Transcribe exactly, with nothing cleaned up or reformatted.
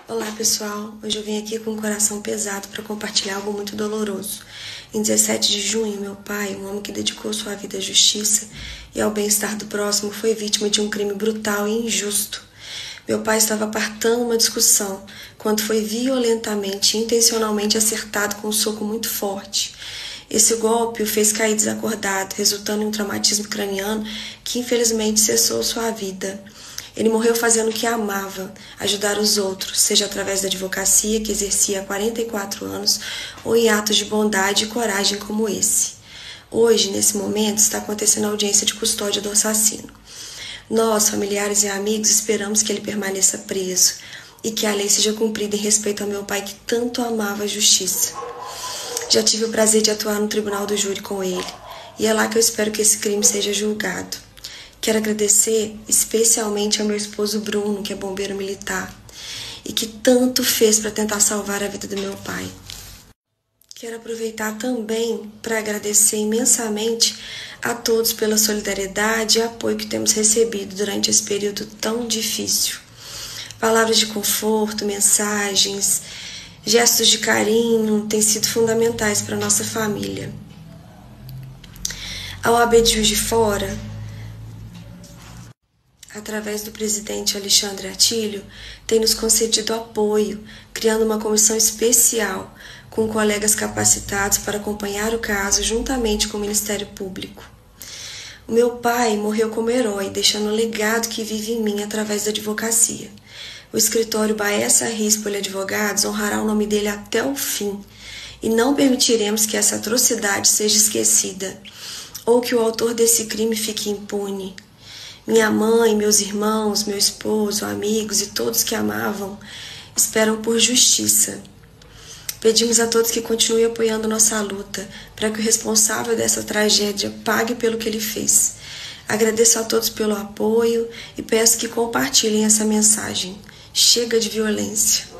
Olá pessoal, hoje eu vim aqui com o coração pesado para compartilhar algo muito doloroso. Em dezessete de junho, meu pai, um homem que dedicou sua vida à justiça e ao bem-estar do próximo, foi vítima de um crime brutal e injusto. Meu pai estava apartando uma discussão quando foi violentamente e intencionalmente acertado com um soco muito forte. Esse golpe o fez cair desacordado, resultando em um traumatismo craniano que infelizmente cessou sua vida. Ele morreu fazendo o que amava, ajudar os outros, seja através da advocacia que exercia há quarenta e quatro anos ou em atos de bondade e coragem como esse. Hoje, nesse momento, está acontecendo a audiência de custódia do assassino. Nós, familiares e amigos, esperamos que ele permaneça preso e que a lei seja cumprida em respeito ao meu pai que tanto amava a justiça. Já tive o prazer de atuar no tribunal do júri com ele, e é lá que eu espero que esse crime seja julgado. Quero agradecer especialmente ao meu esposo Bruno, que é bombeiro militar, e que tanto fez para tentar salvar a vida do meu pai. Quero aproveitar também para agradecer imensamente a todos pela solidariedade e apoio que temos recebido durante esse período tão difícil. Palavras de conforto, mensagens, gestos de carinho têm sido fundamentais para a nossa família. A O A B de Juiz de Fora, através do presidente Alexandre Atílio, tem nos concedido apoio, criando uma comissão especial com colegas capacitados para acompanhar o caso juntamente com o Ministério Público. O meu pai morreu como herói, deixando um legado que vive em mim através da advocacia. O escritório Baessa Rispoli Advogados honrará o nome dele até o fim e não permitiremos que essa atrocidade seja esquecida ou que o autor desse crime fique impune. Minha mãe, meus irmãos, meu esposo, amigos e todos que amavam esperam por justiça. Pedimos a todos que continuem apoiando nossa luta para que o responsável dessa tragédia pague pelo que ele fez. Agradeço a todos pelo apoio e peço que compartilhem essa mensagem. Chega de violência.